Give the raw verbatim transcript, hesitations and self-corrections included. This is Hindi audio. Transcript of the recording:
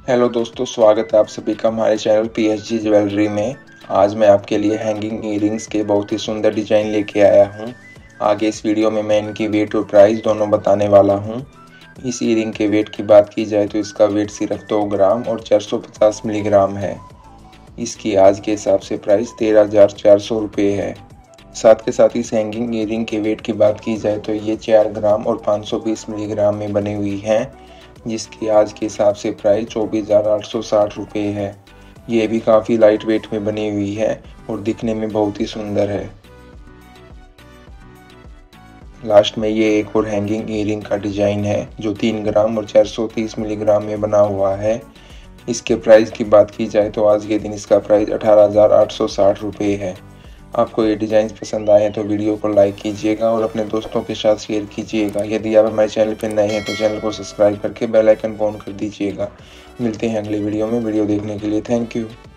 हेलो दोस्तों, स्वागत है आप सभी का हमारे चैनल पीएसजी ज्वेलरी में। आज मैं आपके लिए हैंगिंग ईयरिंग्स के बहुत ही सुंदर डिजाइन लेके आया हूँ। आगे इस वीडियो में मैं इनकी वेट और प्राइस दोनों बताने वाला हूँ। इस ईयरिंग के वेट की बात की जाए तो इसका वेट सिर्फ दो ग्राम और चार सौ पचास मिलीग्राम है। इसकी आज के हिसाब से प्राइस तेरह हजार चार सौ रुपये है। साथ के साथ इस हैंगिंग ईयरिंग के वेट की बात की जाए तो ये चार ग्राम और पाँच सौ बीस मिलीग्राम में बनी हुई हैं, जिसकी आज के हिसाब से प्राइस चौबीस हजार आठ सौ साठ रुपये है। ये भी काफ़ी लाइट वेट में बनी हुई है और दिखने में बहुत ही सुंदर है। लास्ट में ये एक और हैंगिंग ईयरिंग का डिजाइन है जो तीन ग्राम और चार सौ तीस मिलीग्राम में बना हुआ है। इसके प्राइस की बात की जाए तो आज के दिन इसका प्राइस अठारह हजार आठ सौ साठ रुपये है। आपको ये डिज़ाइन पसंद आए तो वीडियो को लाइक कीजिएगा और अपने दोस्तों के साथ शेयर कीजिएगा। यदि आप हमारे चैनल पर नए हैं तो चैनल को सब्सक्राइब करके बेल आइकन ऑन कर दीजिएगा। मिलते हैं अगले वीडियो में। वीडियो देखने के लिए थैंक यू।